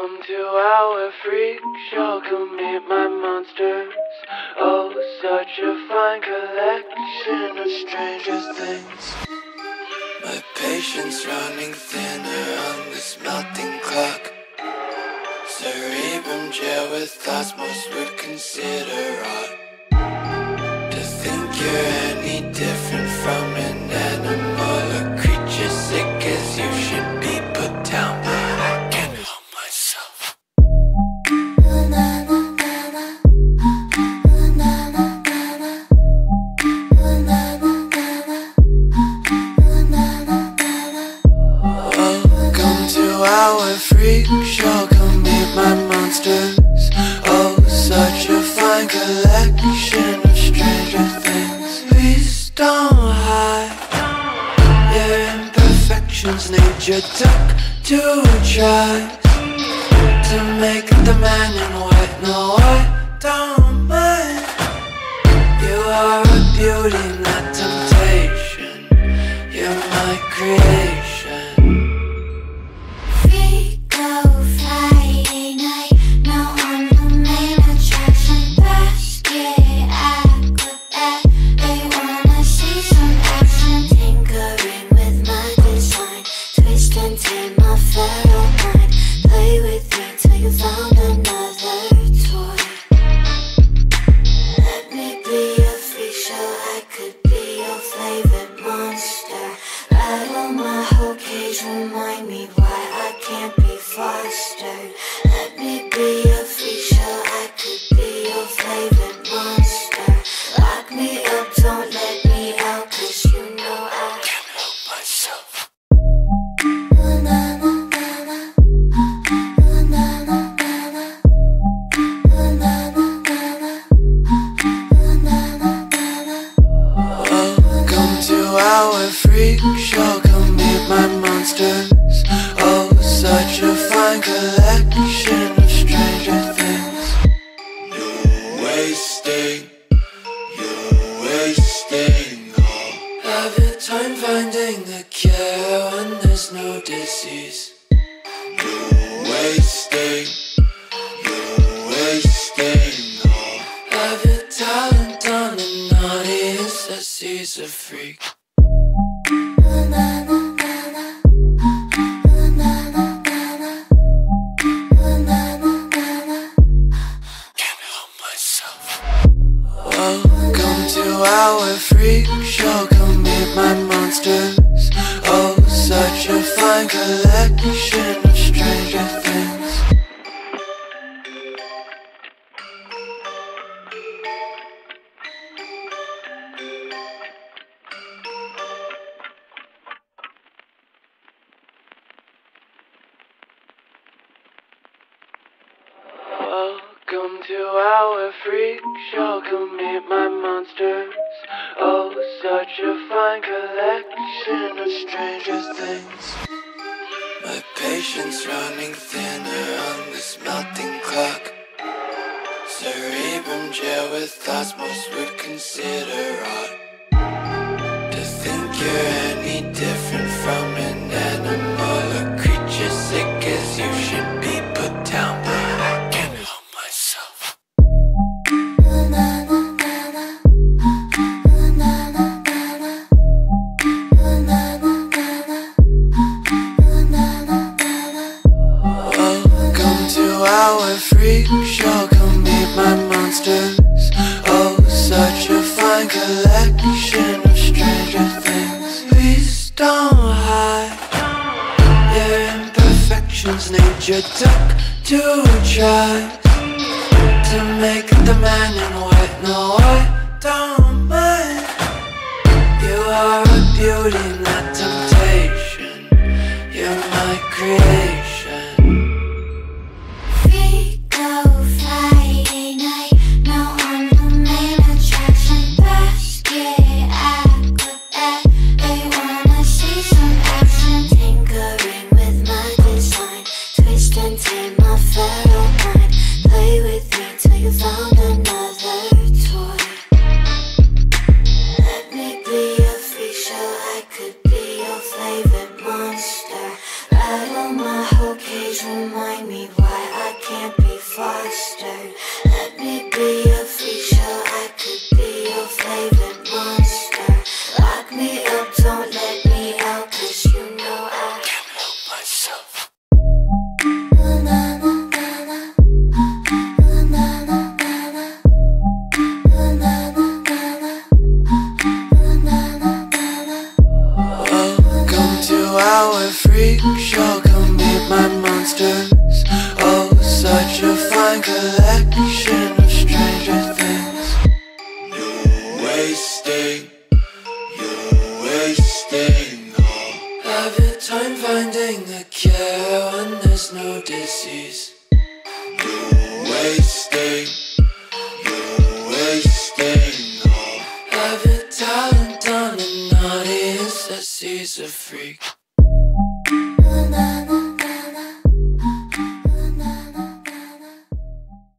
Welcome to our freak show, come meet my monsters. Oh, such a fine collection of stranger things. My patience running thinner on this melting clock. Cerebrum jail with thoughts most would consider odd. To think you're any different from an animal or creature sick as you should be put down, but I can't help myself. Welcome to our freak show, come meet my monsters. Oh, such a fine collection of stranger things. Please don't hide your imperfections. Nature took 2 tries to make the man in white. No, I don't mind. You are a beauty, not temptation. You're my creation. Remind me why I can't be fostered. Let me be a feature, I could be your favorite monster. Lock me up, don't let me out, 'cause you know I can't help myself. Welcome to our freak show, come meet my monsters. Oh, such a fine collection of stranger things. You're wasting all of your time finding the cure when there's no disease. You're wasting all of your talent on an audience that sees a freak. Welcome to our freak show, come meet my monsters. Oh, such a fine collection of stranger things. Welcome to our freak show, come meet my monsters. Oh, such a fine collection of stranger things. My patience running thinner on this melting clock. Cerebrum jail with thoughts most would consider odd. To think you're any different from an animal or creature sick as you should be put down, but I can't help myself. Welcome to our freak show, come meet my monsters. Oh, such a fine collection of stranger things. Please don't hide your imperfections. Nature took 2 tries to make the man in white. No, I don't mind. You are a beauty, not temptation. You're my creation. Let me be a feature, I could be your freak show, come meet my monsters. Oh, such a fine collection of stranger things. You're wasting all of your time finding a cure when there's no disease. You're wasting all of your talent on an audience that sees a freak.